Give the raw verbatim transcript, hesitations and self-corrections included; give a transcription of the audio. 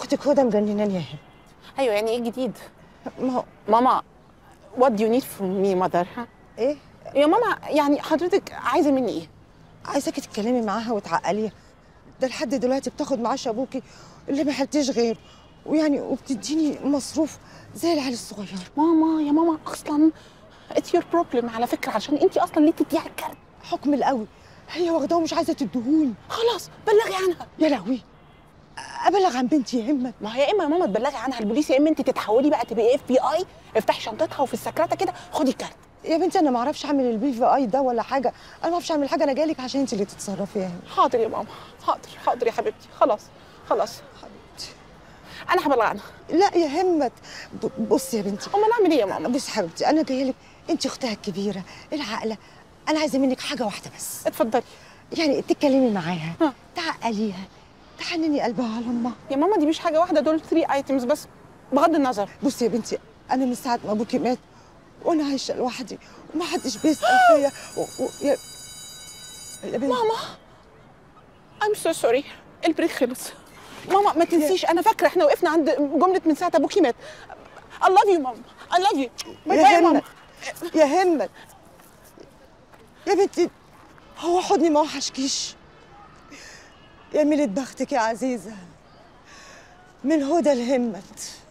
اختك هدى مجنناني يا هبه. ايوه يعني ايه جديد؟ ما هو ماما what do you need from me mother؟ ها؟ ايه؟ يا ماما يعني حضرتك عايزه مني ايه؟ عايزاكي تتكلمي معاها وتعقليها. ده لحد دلوقتي بتاخد معاش ابوكي اللي ما حلتيش غيره، ويعني وبتديني مصروف زي العيال الصغير. ماما يا ماما اصلا it's your problem على فكره، عشان انت اصلا ليه تديها الكارت؟ حكم القوي، هي واخداه ومش عايزه تديهوني. خلاص بلغي عنها. يا لهوي، ابلغ عن بنتي يا همت؟ ما هي يا اما يا ماما تبلغي عنها البوليس، يا اما انت تتحولي بقى تبقي اف بي اي. افتحي شنطتها وفي السكرته كده خدي الكارت. يا بنتي انا ما اعرفش اعمل البي في اي ده ولا حاجه، انا ما اعرفش اعمل حاجه، انا جايلك عشان انت اللي تتصرفي يا همت. حاضر يا ماما، حاضر حاضر يا حبيبتي، خلاص خلاص حبيبتي انا هبلغ عنها. لا يا همت، ب- بصي يا بنتي. امال اعمل ايه يا ماما؟ بصي حبيبتي، انا جايه لك، انت اختها الكبيره العاقله، انا عايزه منك حاجه واحده بس. اتفضلي. يعني تتكلمي معاها، ها. تعقليها، تحنني قلبها على امها. يا ماما دي مش حاجه واحده، دول ثلاثة ايتمز بس بغض النظر. بصي يا بنتي، انا من ساعه ما ابوكي مات وانا عايشه لوحدي ومحدش بيسال فيا و... و... يا... يا بنتي. ماما I'm so sorry، البريك خلص. ماما ما تنسيش، انا فاكره احنا وقفنا عند جمله من ساعه ابوكي مات. I love you ماما، I love you. باي باي يا يا ماما. همت، يا همت يا بنتي، هو حضني ما وحشكيش؟ يا ميلة بختك يا عزيزه، من هدى الهمت.